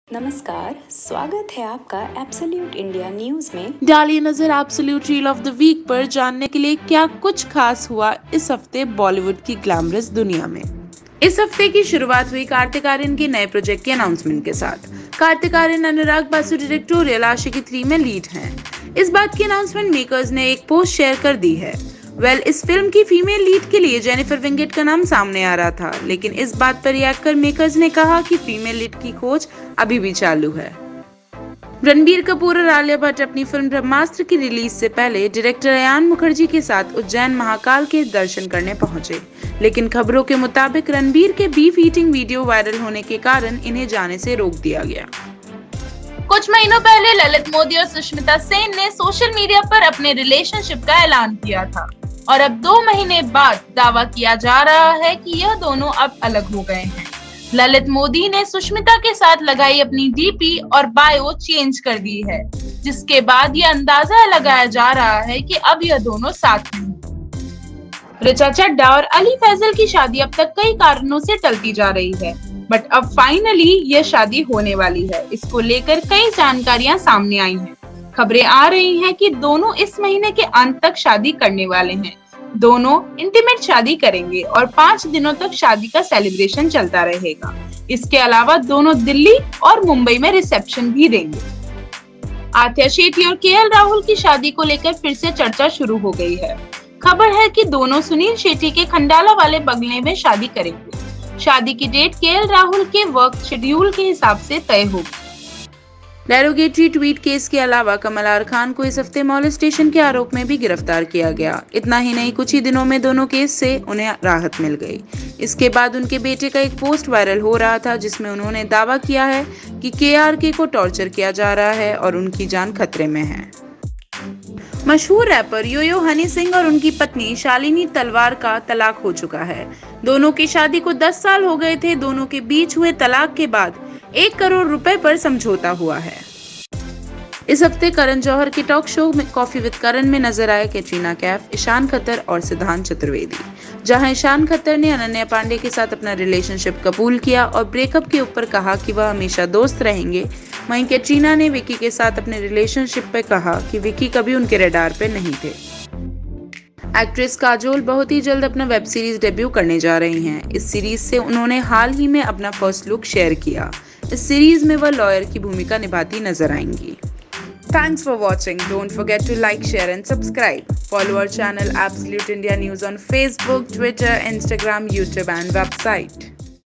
नमस्कार, स्वागत है आपका एब्सोल्यूट इंडिया न्यूज में। डालिए नजर absolute reel of the week पर जानने के लिए क्या कुछ खास हुआ इस हफ्ते बॉलीवुड की ग्लैमरस दुनिया में। इस हफ्ते की शुरुआत हुई कार्तिक आर्यन के नए प्रोजेक्ट के अनाउंसमेंट के साथ। कार्तिक आर्यन अनुराग बासु डायरेक्टोरियल आशिकी 3 में लीड हैं। इस बात की अनाउंसमेंट मेकर्स ने एक पोस्ट शेयर कर दी है। इस फिल्म की फीमेल लीड के लिए जेनिफर विंगेट का नाम सामने आ रहा था, लेकिन इस बात पर रिएक्ट कर मेकर्स ने कहा कि फीमेल लीड की खोज अभी भी चालू है। रणबीर कपूर और आलिया भट्ट अपनी फिल्म ब्रह्मास्त्र की रिलीज से पहले डायरेक्टर अयान मुखर्जी के साथ उज्जैन महाकाल के दर्शन करने पहुंचे, लेकिन खबरों के मुताबिक रणबीर के बीफ ईटिंग वीडियो वायरल होने के कारण इन्हें जाने से रोक दिया गया। कुछ महीनों पहले ललित मोदी और सुष्मिता सेन ने सोशल मीडिया पर अपने रिलेशनशिप का ऐलान किया था और अब 2 महीने बाद दावा किया जा रहा है कि यह दोनों अब अलग हो गए हैं। ललित मोदी ने सुष्मिता के साथ लगाई अपनी डीपी और बायो चेंज कर दी है, जिसके बाद यह अंदाजा लगाया जा रहा है कि अब यह दोनों साथ हैं। ऋचा चड्ढा और अली फैजल की शादी अब तक कई कारणों से टलती जा रही है, बट अब फाइनली यह शादी होने वाली है। इसको लेकर कई जानकारियां सामने आई हैं। खबरें आ रही हैं कि दोनों इस महीने के अंत तक शादी करने वाले हैं। दोनों इंटीमेट शादी करेंगे और 5 दिनों तक शादी का सेलिब्रेशन चलता रहेगा। इसके अलावा दोनों दिल्ली और मुंबई में रिसेप्शन भी देंगे। आथिया शेट्टी और केएल राहुल की शादी को लेकर फिर से चर्चा शुरू हो गई है। खबर है कि दोनों सुनील शेट्टी के खंडाला वाले बंगले में शादी करेंगे। शादी की डेट केएल राहुल के वर्क शेड्यूल के हिसाब से तय होगी। डेरोगेटरी ट्वीट केस के अलावा कमल आर खान को इस हफ्ते मॉलेस्टेशन के आरोप में भी गिरफ्तार किया गया। इतना ही नहीं, कुछ ही दिनों में दोनों केस से उन्हें राहत मिल गई। इसके बाद उनके बेटे का एक पोस्ट वायरल हो रहा था, जिसमें उन्होंने दावा किया है कि केआरके को टॉर्चर किया जा रहा है और उनकी जान खतरे में है। मशहूर रैपर यो-यो हनी सिंह और उनकी पत्नी शालिनी तलवार का तलाक हो चुका है। दोनों की शादी को 10 साल हो गए थे। दोनों के बीच हुए तलाक के बाद 1 करोड़ रुपए पर समझौता हुआ है। इस हफ्ते करण जौहर के टॉक शो में कॉफी विद करण में नजर आए कैटरीना कैफ, ईशान खत्तर और सिद्धांत चतुर्वेदी, जहां ईशान खत्तर ने अनन्या पांडे के साथ अपना रिलेशनशिप कबूल किया और ब्रेकअप के ऊपर कहा कि वह हमेशा दोस्त रहेंगे। वहीं कैटरीना ने विकी के साथ अपने रिलेशनशिप पे कहा कि विकी कभी उनके रडार पे नहीं थे। एक्ट्रेस काजोल बहुत ही जल्द अपना वेब सीरीज डेब्यू करने जा रही हैं। इस सीरीज से उन्होंने हाल ही में अपना फर्स्ट लुक शेयर किया। इस सीरीज में वह लॉयर की भूमिका निभाती नजर आएंगी। Thanks for watching. Don't forget to like, share and subscribe. Follow our channel Absolute India News on Facebook, Twitter, Instagram, YouTube and website.